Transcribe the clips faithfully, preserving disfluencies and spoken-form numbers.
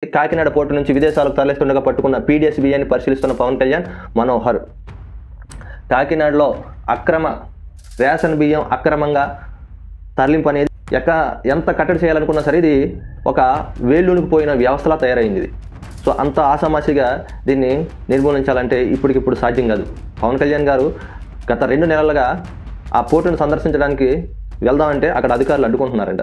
Kakinada port నుంచి విదేశాలకు తరలిస్తుండగా పట్టుకున్న పీడీఎస్ బియ్యాన్ని పరిశీలిస్తున్న పవన్ కళ్యాణ్ మనోహర్. కాకినాడలో అక్రమ రేషన్ బియ్యం అక్రమంగా తరలింపు అనేది ఎక్క ఎంత కట్టడి చేయాలనుకున్నా సరే ఇది ఒక వేళ్ళునికిపోయిన వ్యవస్థలా తయారైంది ఇది. సో అంత ఆసామాసిగా దీన్ని నిర్మూలించాలంటే ఇప్పటికిప్పుడు సాధ్యం కాదు. పవన్ కళ్యాణ్ గారు గత రెండు నెలలుగా ఆ పోర్టును సందర్శించడానికి వెళ్దామంటే అక్కడ అధికారులు అడ్డుకుంటున్నారంట.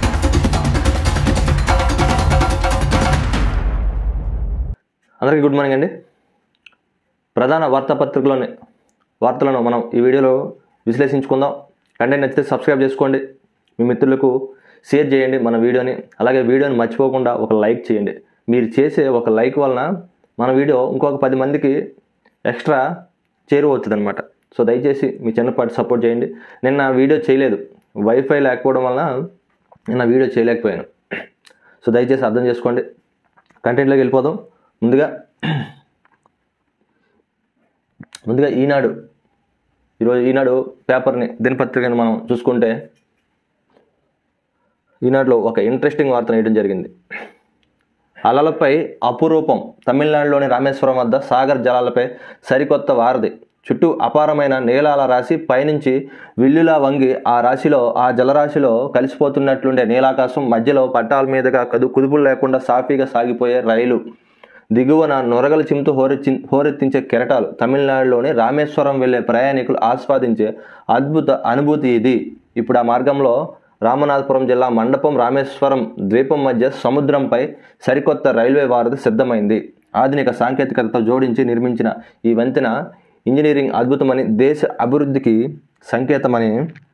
అందరికీ గుడ్ మార్నింగ్ అండి. ప్రధాన వార్తాపత్రికలోని వార్తలను మనం ఈ వీడియోలో విశ్లేషించుకుందాం. కంటెంట్ నచ్చితే సబ్స్క్రైబ్ చేసుకోండి, మీ మిత్రులకు షేర్ చేయండి మన వీడియోని. అలాగే వీడియోని మర్చిపోకుండా ఒక లైక్ చేయండి. మీరు చేసే ఒక లైక్ వలన మన వీడియో ఇంకొక పది మందికి ఎక్స్ట్రా చేరువవుతుంది అనమాట. సో దయచేసి మీ చిన్నపాటి సపోర్ట్ చేయండి. నిన్న వీడియో చేయలేదు, వైఫై లేకపోవడం వలన నిన్న వీడియో చేయలేకపోయాను. సో దయచేసి అర్థం చేసుకోండి. కంటెంట్లోకి వెళ్ళిపోదాం. ముందుగా ముందుగా ఈనాడు ఈరోజు ఈనాడు పేపర్ని దినపత్రికని మనం చూసుకుంటే ఈనాడులో ఒక ఇంట్రెస్టింగ్ వార్త వేయడం జరిగింది. అలలపై అపురూపం, తమిళనాడులోని రామేశ్వరం వద్ద సాగర్ జలాలపై సరికొత్త వారధి. చుట్టూ అపారమైన నీలాల రాశి, పైనుంచి విల్లులా వంగి ఆ రాశిలో ఆ జలరాశిలో కలిసిపోతున్నట్లుండే నీలాకాశం, మధ్యలో పట్టాల మీదుగా కదు కుదుపులు లేకుండా సాఫీగా సాగిపోయే రైలు, దిగువన నొరగలు చిమ్ముతూ హోరెత్తి హోరెత్తించే కెరటాలు. తమిళనాడులోని రామేశ్వరం వెళ్లే ప్రయాణికులు ఆస్వాదించే అద్భుత అనుభూతి ఇది. ఇప్పుడు ఆ మార్గంలో రామనాథపురం జిల్లా మండపం రామేశ్వరం ద్వీపం మధ్య సముద్రంపై సరికొత్త రైల్వే వారధి సిద్ధమైంది. ఆధునిక సాంకేతికతతో జోడించి నిర్మించిన ఈ వంతెన ఇంజనీరింగ్ అద్భుతమని, దేశ అభివృద్ధికి సంకేతమని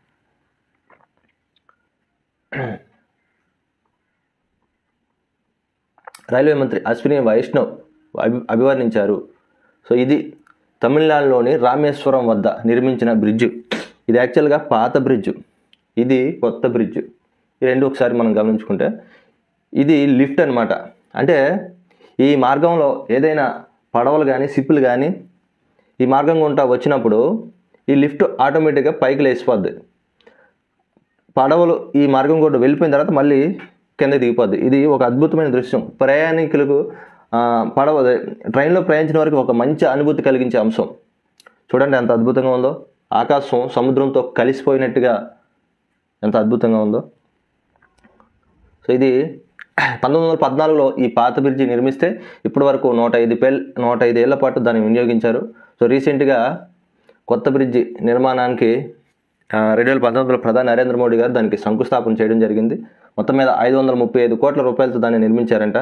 రైల్వే మంత్రి అశ్విని వైష్ణవ్ అభి అభివర్ణించారు. సో ఇది తమిళనాడులోని రామేశ్వరం వద్ద నిర్మించిన బ్రిడ్జ్. ఇది యాక్చువల్గా పాత బ్రిడ్జ్, ఇది కొత్త బ్రిడ్జ్. ఈ రెండు ఒకసారి మనం గమనించుకుంటే ఇది లిఫ్ట్ అనమాట. అంటే ఈ మార్గంలో ఏదైనా పడవలు కానీ షిప్పులు కానీ ఈ మార్గం గుండా వచ్చినప్పుడు ఈ లిఫ్ట్ ఆటోమేటిక్గా పైకి లేచిపోద్ది. పడవలు ఈ మార్గం గుండా వెళ్ళిపోయిన తర్వాత మళ్ళీ కింద దిగిపోద్ది. ఇది ఒక అద్భుతమైన దృశ్యం. ప్రయాణికులకు పడవ ట్రైన్లో ప్రయాణించిన వారికి ఒక మంచి అనుభూతి కలిగించే అంశం. చూడండి ఎంత అద్భుతంగా ఉందో. ఆకాశం సముద్రంతో కలిసిపోయినట్టుగా ఎంత అద్భుతంగా ఉందో. సో ఇది పంతొమ్మిది వందల పద్నాలుగులో ఈ పాత బ్రిడ్జి నిర్మిస్తే ఇప్పటి వరకు నూట ఐదు పేల్ నూట ఐదు ఏళ్ల పాటు దాన్ని వినియోగించారు. సో రీసెంట్గా కొత్త బ్రిడ్జి నిర్మాణానికి రెండు వేల పంతొమ్మిదిలో ప్రధాని నరేంద్ర మోడీ గారు దానికి శంకుస్థాపన చేయడం జరిగింది. మొత్తం మీద ఐదు వందల ముప్పై ఐదు కోట్ల రూపాయలతో దాన్ని నిర్మించారంట.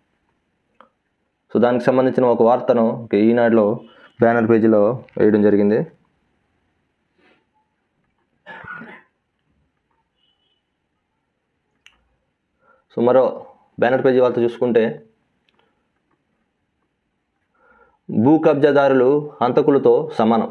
సో దానికి సంబంధించిన ఒక వార్తను ఈనాడులో బ్యానర్ పేజీలో వేయడం జరిగింది. సో మరో బ్యానర్ పేజీ వార్త చూసుకుంటే భూ కబ్జాదారులు హంతకులతో సమానం.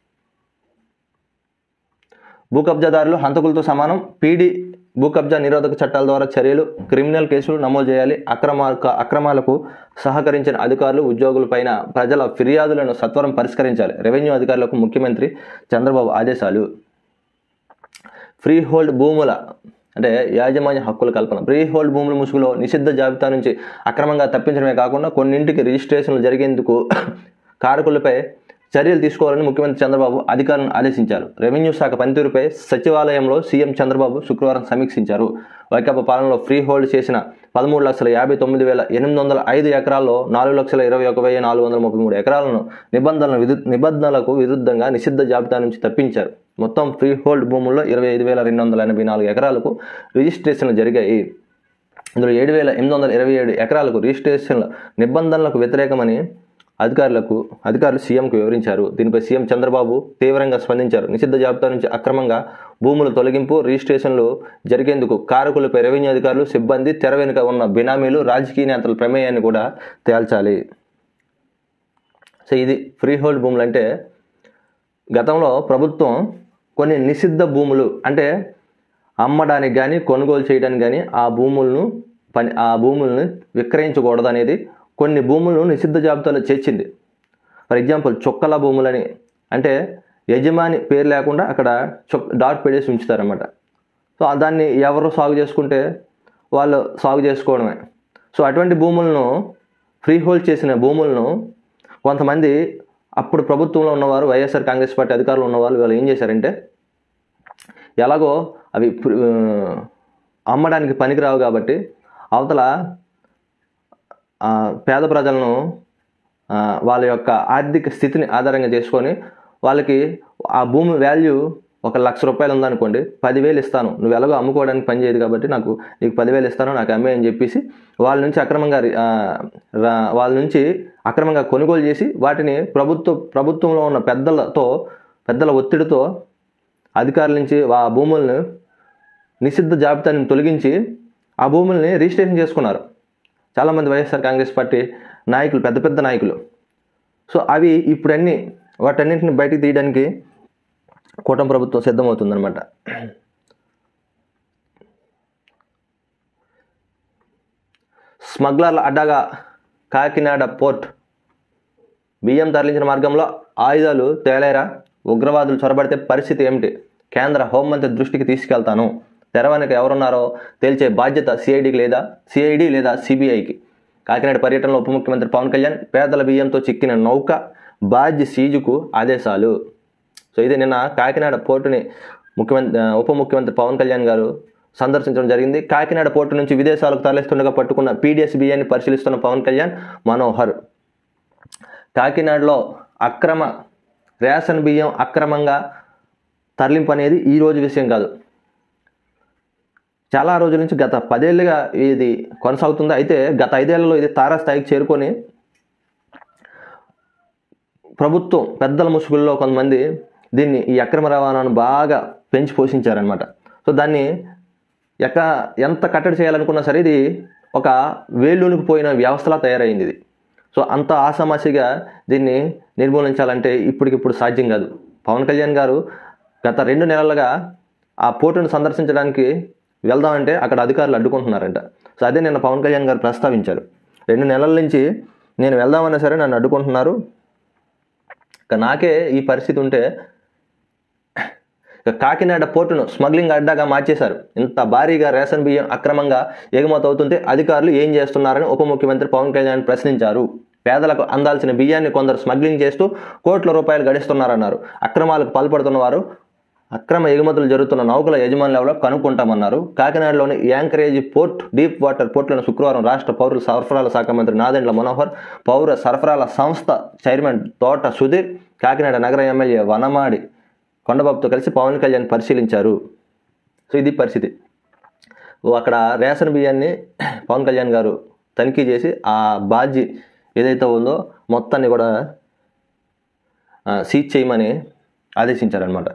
భూ కబ్జాదారులు హంతకులతో సమానం. పీడీ భూ కబ్జా నిరోధక చట్టాల ద్వారా చర్యలు, క్రిమినల్ కేసులు నమోదు చేయాలి. అక్రమ అక్రమాలకు సహకరించిన అధికారులు, ఉద్యోగులపైన ప్రజల ఫిర్యాదులను సత్వరం పరిష్కరించాలి. రెవెన్యూ అధికారులకు ముఖ్యమంత్రి చంద్రబాబు ఆదేశాలు. ఫ్రీ హోల్డ్ భూముల అంటే యాజమాన్య హక్కుల కల్పన. ఫ్రీ హోల్డ్ భూముల ముసుగులో నిషిద్ధ జాబితా నుంచి అక్రమంగా తప్పించడమే కాకుండా కొన్నింటికి రిజిస్ట్రేషన్లు జరిగేందుకు కారకులపై చర్యలు తీసుకోవాలని ముఖ్యమంత్రి చంద్రబాబు అధికారులను ఆదేశించారు. రెవెన్యూ శాఖ పనితీరుపై సచివాలయంలో సీఎం చంద్రబాబు శుక్రవారం సమీక్షించారు. వైకాపా పాలనలో ఫ్రీ హోల్డ్ చేసిన పదమూడు లక్షల యాభై తొమ్మిది వేల ఎనిమిది వందల ఐదు ఎకరాల్లో నాలుగు లక్షల ఇరవై ఒక వెయ్యి నాలుగు వందల ముప్పై మూడు ఎకరాలను నిబంధనల విరు నిబంధనలకు విరుద్ధంగా నిషిద్ధ జాబితా నుంచి తప్పించారు. మొత్తం ఫ్రీ హోల్డ్ భూముల్లో ఇరవై ఐదు వేల రెండు వందల ఎనభై నాలుగు ఎకరాలకు రిజిస్ట్రేషన్లు జరిగాయి. ఇందులో ఏడు వేల ఎనిమిది వందల ఇరవై ఏడు ఎకరాలకు రిజిస్ట్రేషన్ల నిబంధనలకు వ్యతిరేకమని అధికారులకు అధికారులు సీఎంకు వివరించారు. దీనిపై సీఎం చంద్రబాబు తీవ్రంగా స్పందించారు. నిషిద్ధ జాబితా నుంచి అక్రమంగా భూముల తొలగింపు, రిజిస్ట్రేషన్లు జరిగేందుకు కారకులపై రెవెన్యూ అధికారులు, సిబ్బంది, తెర వెనుక ఉన్న బినామీలు, రాజకీయ నేతల ప్రమేయాన్ని కూడా తేల్చాలి. సో ఇది ఫ్రీ హోల్డ్ భూములు అంటే గతంలో ప్రభుత్వం కొన్ని నిషిద్ధ భూములు అంటే అమ్మడానికి కానీ కొనుగోలు చేయడానికి కానీ ఆ భూములను పని ఆ భూములను విక్రయించకూడదు అనేది కొన్ని భూములను నిషిద్ధ జాబితాలో చేర్చింది. ఫర్ ఎగ్జాంపుల్ చొక్కల భూములని అంటే యజమాని పేరు లేకుండా అక్కడ చొక్ డాట్ పెట్టేసి ఉంచుతారన్నమాట. సో దాన్ని ఎవరు సాగు చేసుకుంటే వాళ్ళు సాగు చేసుకోవడమే. సో అటువంటి భూములను ఫ్రీ హోల్డ్ చేసిన భూములను కొంతమంది అప్పుడు ప్రభుత్వంలో ఉన్నవారు, వైఎస్ఆర్ కాంగ్రెస్ పార్టీ అధికారులు ఉన్నవాళ్ళు వీళ్ళు ఏం చేశారంటే, ఎలాగో అవి అమ్మడానికి పనికిరావు కాబట్టి అవతల పేద ప్రజలను వాళ్ళ యొక్క ఆర్థిక స్థితిని ఆధారంగా చేసుకొని వాళ్ళకి ఆ భూమి వాల్యూ ఒక లక్ష రూపాయలు ఉందనుకోండి, పదివేలు ఇస్తాను, నువ్వు ఎలాగో అమ్ముకోవడానికి పని చేయదు కాబట్టి నాకు నీకు పదివేలు ఇస్తాను, నాకు అమ్మే అని చెప్పేసి వాళ్ళ నుంచి అక్రమంగా వాళ్ళ నుంచి అక్రమంగా కొనుగోలు చేసి వాటిని ప్రభుత్వ ప్రభుత్వంలో ఉన్న పెద్దలతో పెద్దల ఒత్తిడితో అధికారుల నుంచి ఆ భూములను నిషిద్ధ జాబితాని తొలగించి ఆ భూముల్ని రిజిస్ట్రేషన్ చేసుకున్నారు చాలామంది వైఎస్ఆర్ కాంగ్రెస్ పార్టీ నాయకులు, పెద్ద పెద్ద నాయకులు. సో అవి ఇప్పుడన్నీ వాటన్నింటిని బయటికి తీయడానికి కూటమి ప్రభుత్వం సిద్ధమవుతుందన్నమాట. స్మగ్లర్ల అడ్డాగా కాకినాడ పోర్ట్, బియ్యం తరలించిన మార్గంలో ఆయుధాలు తేలేరా, ఉగ్రవాదులు చొరబడితే పరిస్థితి ఏమిటి, కేంద్ర హోంమంత్రి దృష్టికి తీసుకెళ్తాను, తెరవనికి ఎవరున్నారో తేల్చే బాధ్యత సిఐడికి లేదా సిఐడి లేదా సిబిఐకి. కాకినాడ పర్యటనలో ఉప ముఖ్యమంత్రి పవన్ కళ్యాణ్, పేదల బియ్యంతో చిక్కిన నౌక బాధ్య సీజుకు ఆదేశాలు. సో ఇది నిన్న కాకినాడ పోర్టుని ముఖ్యమంత్రి ఉప ముఖ్యమంత్రి పవన్ కళ్యాణ్ గారు సందర్శించడం జరిగింది. కాకినాడ పోర్టు నుంచి విదేశాలకు తరలిస్తుండగా పట్టుకున్న పీడిఎస్ బియ్యాన్ని పరిశీలిస్తున్న పవన్ కళ్యాణ్, మనోహర్. కాకినాడలో అక్రమ రేషన్ బియ్యం అక్రమంగా తరలింపు అనేది ఈ రోజు విషయం కాదు, చాలా రోజుల నుంచి గత పదేళ్ళుగా ఇది కొనసాగుతుంది. అయితే గత ఐదేళ్లలో ఇది తారాస్థాయికి చేరుకొని ప్రభుత్వం పెద్దల ముసుగుల్లో కొంతమంది దీన్ని ఈ అక్రమ రవాణాను బాగా పెంచి పోషించారనమాట. సో దాన్ని ఎక్క ఎంత కట్టడి చేయాలనుకున్నా సరే ఇది ఒక వేళ్ళూనికి పోయిన వ్యవస్థలా తయారైంది ఇది. సో అంత ఆసామాసిగా దీన్ని నిర్మూలించాలంటే ఇప్పటికిప్పుడు సాధ్యం కాదు. పవన్ కళ్యాణ్ గారు గత రెండు నెలలుగా ఆ పోర్టును సందర్శించడానికి వెళ్దామంటే అక్కడ అధికారులు అడ్డుకుంటున్నారంట. సో అదే నిన్న పవన్ కళ్యాణ్ గారు ప్రస్తావించారు, రెండు నెలల నుంచి నేను వెళ్దామన్నా సరే నన్ను అడ్డుకుంటున్నారు, ఇక నాకే ఈ పరిస్థితి ఉంటే కాకినాడ పోర్టును స్మగ్లింగ్ అడ్డాగా మార్చేశారు. ఇంత భారీగా రేషన్ బియ్యం అక్రమంగా ఎగుమతి అవుతుంటే అధికారులు ఏం చేస్తున్నారని ఉప ముఖ్యమంత్రి పవన్ కళ్యాణ్ ప్రశ్నించారు. పేదలకు అందాల్సిన బియ్యాన్ని కొందరు స్మగ్లింగ్ చేస్తూ కోట్ల రూపాయలు గడిస్తున్నారన్నారు. అక్రమాలకు పాల్పడుతున్న వారు అక్రమ ఎగుమతులు జరుగుతున్న నౌకల యజమానులు ఎవరో కనుక్కుంటామన్నారు. కాకినాడలోని యాంకరేజ్ పోర్ట్, డీప్ వాటర్ పోర్టులను శుక్రవారం రాష్ట్ర పౌర సరఫరాల శాఖ మంత్రి నాదెండ్ల మనోహర్, పౌర సరఫరాల సంస్థ చైర్మన్ తోట సుధీర్, కాకినాడ నగర ఎమ్మెల్యే వనమాడి కొండబాబుతో కలిసి పవన్ కళ్యాణ్ పరిశీలించారు. సో ఇది పరిస్థితి. అక్కడ రేషన్ బియ్యాన్ని పవన్ కళ్యాణ్ గారు తనిఖీ చేసి ఆ బాధ్య ఏదైతే ఉందో మొత్తాన్ని కూడా సీజ్ చేయమని ఆదేశించారనమాట.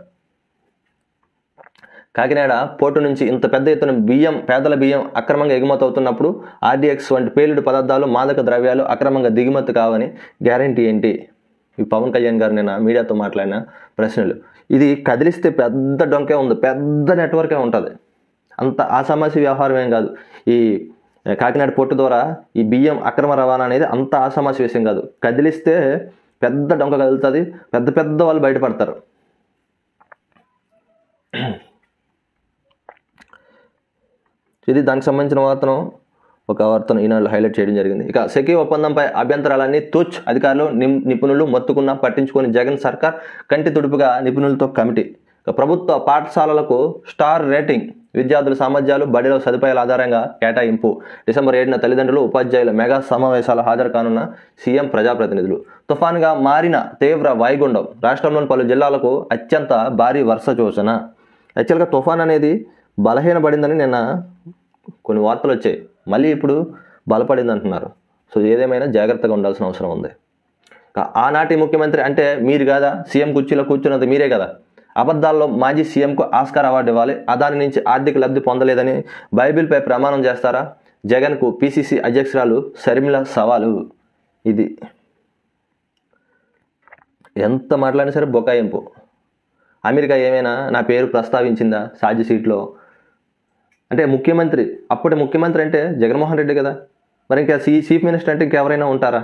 కాకినాడ పోర్టు నుంచి ఇంత పెద్ద ఎత్తున బియ్యం, పేదల బియ్యం అక్రమంగా ఎగుమతి అవుతున్నప్పుడు ఆర్డీఎక్స్ వంటి పేలుడు పదార్థాలు, మాదక ద్రవ్యాలు అక్రమంగా దిగుమతి కావని గ్యారంటీ ఏంటి? ఈ పవన్ కళ్యాణ్ గారు నిన్న మీడియాతో మాట్లాడిన ప్రశ్నలు. ఇది కదిలిస్తే పెద్ద డొంకే ఉంది, పెద్ద నెట్వర్కే ఉంటుంది, అంత ఆసామాసి వ్యవహారం ఏం కాదు. ఈ కాకినాడ పోర్టు ద్వారా ఈ బియ్యం అక్రమ రవాణా అనేది అంత ఆసామాసి విషయం కాదు. కదిలిస్తే పెద్ద డొంక కదులుతుంది, పెద్ద పెద్ద వాళ్ళు బయటపడతారు. ఇది దానికి సంబంధించిన వార్తను ఒక వార్తను ఈనాడు హైలైట్ చేయడం జరిగింది. ఇక సెకీ ఒప్పందంపై అభ్యంతరాలన్నీ తూచ్, అధికారులు నిపుణులు మొత్తుకున్న పట్టించుకొని జగన్ సర్కార్, కంటి తుడుపుగా నిపుణులతో కమిటీ. ఇక ప్రభుత్వ పాఠశాలలకు స్టార్ రేటింగ్, విద్యార్థుల సామర్థ్యాలు, బడిలో సదుపాయాల ఆధారంగా కేటాయింపు. డిసెంబర్ ఏడున తల్లిదండ్రులు, ఉపాధ్యాయుల మెగా సమావేశాలు హాజరు కానున్న సీఎం, ప్రజాప్రతినిధులు. తుఫాన్గా మారిన తీవ్ర వాయుగుండం, రాష్ట్రంలోని పలు జిల్లాలకు అత్యంత భారీ వర్ష సూచన. యాక్చువల్గా తుఫాన్ అనేది బలహీనపడిందని నిన్న కొన్ని వార్తలు వచ్చాయి, మళ్ళీ ఇప్పుడు బలపడింది అంటున్నారు. సో ఏదేమైనా జాగ్రత్తగా ఉండాల్సిన అవసరం ఉంది. ఆనాటి ముఖ్యమంత్రి అంటే మీరు కాదా, సీఎం కుర్చీలో కూర్చున్నది మీరే కదా. అబద్ధాల్లో మాజీ సీఎంకు ఆస్కార్ అవార్డు ఇవ్వాలి, అదాని నుంచి ఆర్థిక లబ్ధి పొందలేదని బైబిల్పై ప్రమాణం చేస్తారా? జగన్కు పిసిసి అధ్యక్షురాలు షర్మిల సవాలు. ఇది ఎంత మాట్లాడినా సరే బొకాయింపు. అమెరికా ఏమైనా నా పేరు ప్రస్తావించిందా ఛార్జ్ షీట్లో? అంటే ముఖ్యమంత్రి, అప్పటి ముఖ్యమంత్రి అంటే జగన్మోహన్ రెడ్డి కదా, మరి ఇంకా సి చీఫ్ మినిస్టర్ అంటే ఇంకెవరైనా ఉంటారా?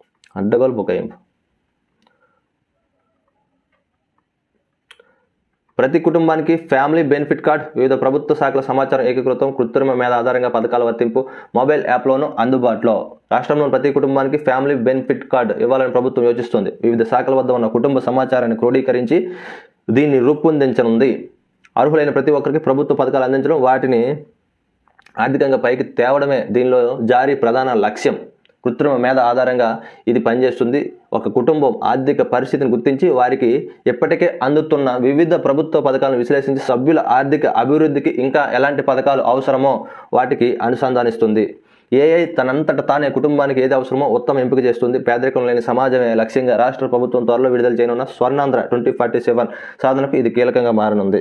అడ్డగోలు బొకాయింపు. ప్రతి కుటుంబానికి ఫ్యామిలీ బెనిఫిట్ కార్డ్, వివిధ ప్రభుత్వ శాఖల సమాచారం ఏకీకృతం, కృత్రిమ మేధ ఆధారంగా పథకాల వర్తింపు మొబైల్ యాప్లోనూ అందుబాటులో. రాష్ట్రంలోని ప్రతి కుటుంబానికి ఫ్యామిలీ బెనిఫిట్ కార్డు ఇవ్వాలని ప్రభుత్వం యోచిస్తుంది. వివిధ శాఖల వద్ద ఉన్న కుటుంబ సమాచారాన్ని క్రోడీకరించి దీన్ని రూపొందించనుంది. అర్హులైన ప్రతి ఒక్కరికి ప్రభుత్వ పథకాలు అందించడం, వాటిని ఆర్థికంగా పైకి తేవడమే దీనిలో జారీ ప్రధాన లక్ష్యం. కృత్రిమ మేధ ఆధారంగా ఇది పనిచేస్తుంది. ఒక కుటుంబం ఆర్థిక పరిస్థితిని గుర్తించి వారికి ఎప్పటికే అందుతున్న వివిధ ప్రభుత్వ పథకాలను విశ్లేషించి సభ్యుల ఆర్థిక అభివృద్ధికి ఇంకా ఎలాంటి పథకాలు అవసరమో వాటికి అనుసంధానిస్తుంది. ఏఐ తనంతట తానే కుటుంబానికి ఏది అవసరమో ఉత్తమ ఎంపిక చేస్తుంది. పేదరికం లేని సమాజమే లక్ష్యంగా రాష్ట్ర ప్రభుత్వం త్వరలో విడుదల చేయనున్న స్వర్ణాంధ్ర ట్వంటీ ఫార్టీ సెవెన్ సాధనకు ఇది కీలకంగా మారనుంది.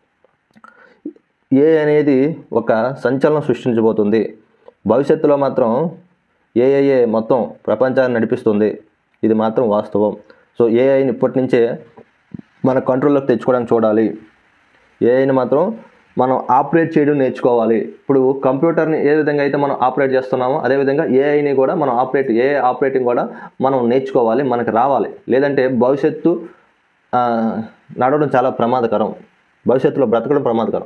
ఏ అనేది ఒక సంచలనం సృష్టించబోతుంది. భవిష్యత్తులో మాత్రం ఏఐఏ మొత్తం ప్రపంచాన్ని నడిపిస్తుంది. ఇది మాత్రం వాస్తవం. సో ఏఐని ఇప్పటి నుంచే మన కంట్రోల్లోకి తెచ్చుకోవడానికి చూడాలి. ఏఐని మాత్రం మనం ఆపరేట్ చేయడం నేర్చుకోవాలి. ఇప్పుడు కంప్యూటర్ని ఏ విధంగా అయితే మనం ఆపరేట్ చేస్తున్నామో అదేవిధంగా ఏఐని కూడా మనం ఆపరేట్ ఏఐ ఆపరేటింగ్ కూడా మనం నేర్చుకోవాలి, మనకు రావాలి. లేదంటే భవిష్యత్తు నడవడం చాలా ప్రమాదకరం. భవిష్యత్తులో బ్రతకడం ప్రమాదకరం.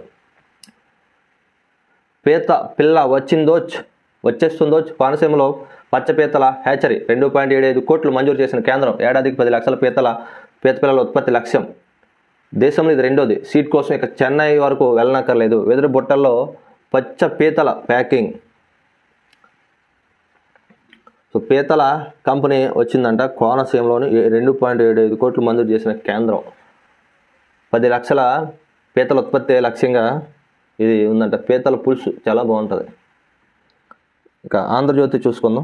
పీత పిల్ల వచ్చిందోచ్ వచ్చేస్తుందోచ్ కోనసీమలో పచ్చపీతల హ్యాచరీ రెండు పాయింట్ ఏడు ఐదు కోట్లు మంజూరు చేసిన కేంద్రం. ఏడాదికి పది లక్షల పీతల పీత పిల్లల ఉత్పత్తి లక్ష్యం. దేశంలో ఇది రెండోది. సీట్ కోసం ఇక చెన్నై వరకు వెళ్ళనక్కర్లేదు. వెదురు బుట్టల్లో పచ్చ పీతల ప్యాకింగ్. సో పీతల కంపెనీ వచ్చిందంట. కోనసీమలోని రెండు పాయింట్ ఏడు ఐదు కోట్లు మంజూరు చేసిన కేంద్రం. పది లక్షల పీతల ఉత్పత్తి లక్ష్యంగా ఇది ఉందంట. పీతల పులుసు చాలా బాగుంటుంది. ఇక ఆంధ్రజ్యోతి చూసుకుందాం.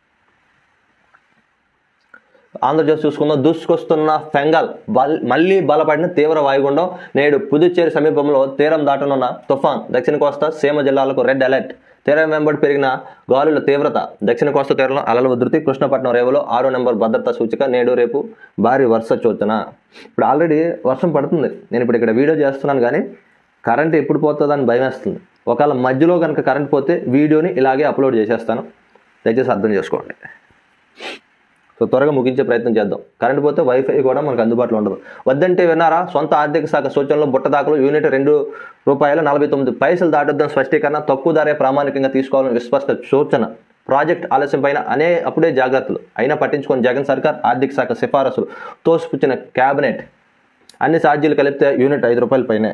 ఆంధ్రజ్యోతి చూసుకుందాం. దూసుకొస్తున్న ఫెంగల్ బల్ మళ్లీ బలపడిన తీవ్ర వాయుగుండం. నేడు పుదుచ్చేరి సమీపంలో తీరం దాటనున్న తుఫాన్. దక్షిణ కోస్తా సీమ జిల్లాలకు రెడ్ అలర్ట్. తీరం వెంబడి పెరిగిన గాలుల తీవ్రత. దక్షిణ కోస్తా తీరంలో అలల ఉధృతి. కృష్ణపట్నం రేవులో ఆరో నెంబర్ భద్రతా సూచిక. నేడు రేపు భారీ వర్ష సూచన. ఇప్పుడు ఆల్రెడీ వర్షం పడుతుంది. నేను ఇప్పుడు ఇక్కడ వీడియో చేస్తున్నాను కానీ కరెంట్ ఎప్పుడు పోతుందని భయం వేస్తుంది. ఒకవేళ మధ్యలో కనుక కరెంట్ పోతే వీడియోని ఇలాగే అప్లోడ్ చేసేస్తాను. దయచేసి అర్థం చేసుకోండి. సో త్వరగా ముగించే ప్రయత్నం చేద్దాం. కరెంట్ పోతే వైఫై కూడా మనకు అందుబాటులో ఉండదు. వద్దంటే విన్నారా? సొంత ఆర్థిక శాఖ సూచనలో బుట్ట దాఖలు. యూనిట్ రెండు రూపాయల నలభై తొమ్మిది పైసలు దాటొద్దని స్పష్టీకరణ. తక్కువ ధరే ప్రామాణికంగా తీసుకోవాలని విస్పష్ట సూచన. ప్రాజెక్ట్ ఆలస్యం పైన అనే అప్పుడే జాగ్రత్తలు అయినా పట్టించుకొని జగన్ సర్కార్. ఆర్థిక శాఖ సిఫారసులు తోసిపుచ్చిన కేబినెట్. అన్ని ఛార్జీలు కలిపితే యూనిట్ ఐదు రూపాయల పైనే.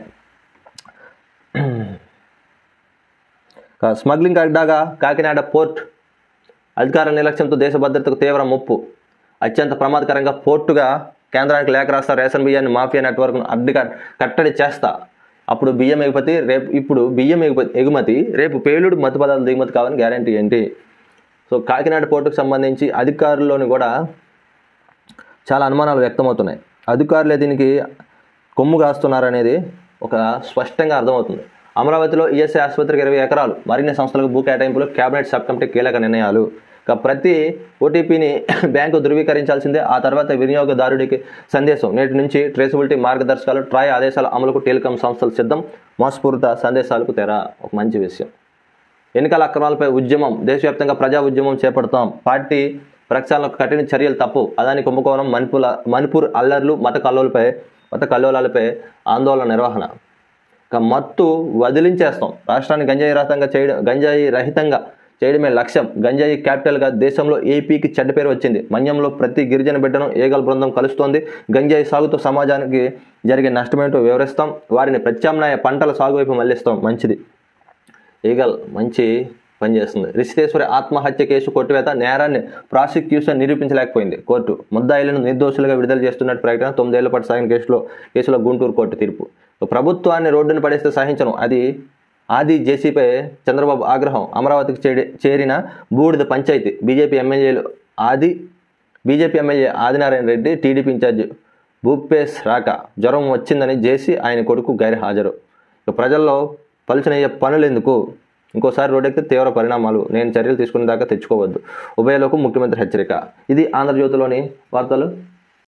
స్మగ్లింగ్ అడ్డాగా కాకినాడ పోర్ట్. అధికారుల నిర్లక్ష్యంతో దేశ భద్రతకు తీవ్ర ముప్పు. అత్యంత ప్రమాదకరంగా పోర్టుగా కేంద్రానికి లేఖ రాస్తా. రేషన్ బియ్యాన్ని మాఫియా నెట్వర్క్ను అడ్డుగా కట్టడి చేస్తా. అప్పుడు బియ్యం ఎగుమతి రేపు ఇప్పుడు బియ్యం ఎగుమతి ఎగుమతి రేపు పేలుడు మత్తు పదార్థాలు దిగుమతి కావాలని గ్యారంటీ ఏంటి? సో కాకినాడ పోర్టుకు సంబంధించి అధికారుల్లోని కూడా చాలా అనుమానాలు వ్యక్తమవుతున్నాయి. అధికారులే దీనికి కొమ్ము కాస్తున్నారనేది ఒక స్పష్టంగా అర్థమవుతుంది. అమరావతిలో ఈఎస్ఐ ఆసుపత్రికి ఇరవై ఎకరాలు. మరిన్ని సంస్థలకు భూ కేటాయింపులు. కేబినెట్ సబ్ కమిటీ కీలక నిర్ణయాలు. ఇక ప్రతి ఓటీపీని బ్యాంకు ధృవీకరించాల్సిందే. ఆ తర్వాత వినియోగదారుడికి సందేశం. నేటి నుంచి ట్రేసబిలిటీ మార్గదర్శకాలు. ట్రాయ్ ఆదేశాల అమలుకు టెలికాం సంస్థలు సిద్ధం. మోసపూరిత సందేశాలకు తెర. ఒక మంచి విషయం. ఎన్నికల అక్రమాలపై ఉద్యమం. దేశవ్యాప్తంగా ప్రజా ఉద్యమం చేపడతాం. పార్టీ ప్రక్షాళనకు కఠిన చర్యలు తప్పు. అదాని కుంభకోణం. మణిపూర్ మణిపూర్ అల్లర్లు. మత కల్లోలపై మత కల్లోలాలపై ఆందోళన నిర్వహణ. ఇక మత్తు వదిలించేస్తాం. రాష్ట్రాన్ని గంజాయి రహితంగా చేయడం గంజాయి రహితంగా చేయడమే లక్ష్యం. గంజాయి క్యాపిటల్గా దేశంలో ఏపీకి చెడ్డ పేరు వచ్చింది. మన్యంలో ప్రతి గిరిజన బిడ్డను ఏగల్ బృందం కలుస్తోంది. గంజాయి సాగుతో సమాజానికి జరిగే నష్టమేంటో వివరిస్తాం. వారిని ప్రత్యామ్నాయ పంటల సాగు వైపు మళ్లిస్తాం. మంచిది. ఏగల్ మంచి పనిచేస్తుంది. రిషితేశ్వరి ఆత్మహత్య కేసు కొట్టివేత. నేరాన్ని ప్రాసిక్యూషన్ నిరూపించలేకపోయింది. కోర్టు ముద్దాయిలను నిర్దోషులుగా విడుదల చేస్తున్నట్టు ప్రకటన. తొమ్మిదేళ్ల పాటు సాగిన కేసులో కేసులో గుంటూరు కోర్టు తీర్పు. ప్రభుత్వాన్ని రోడ్డును పడేస్తే సహించను. అది ఆది జేసీపై చంద్రబాబు ఆగ్రహం. అమరావతికి చేడి చేరిన బూడిద పంచాయతీ. బీజేపీ ఎమ్మెల్యేలు Adi BJP MLA Adinarayana Reddy, TDP incharge Bhupesh రాక. జ్వరం వచ్చిందని జేసీ ఆయన కొడుకు గైర్హాజరు. ప్రజల్లో పలుచనయ్యే పనులు ఎందుకు? ఇంకోసారి రోడ్డెక్కితే తీవ్ర పరిణామాలు. నేను చర్యలు తీసుకునే దాకా తెచ్చుకోవద్దు. ఉభయలకు ముఖ్యమంత్రి హెచ్చరిక. ఇది ఆంధ్రజ్యోతిలోని వార్తలు.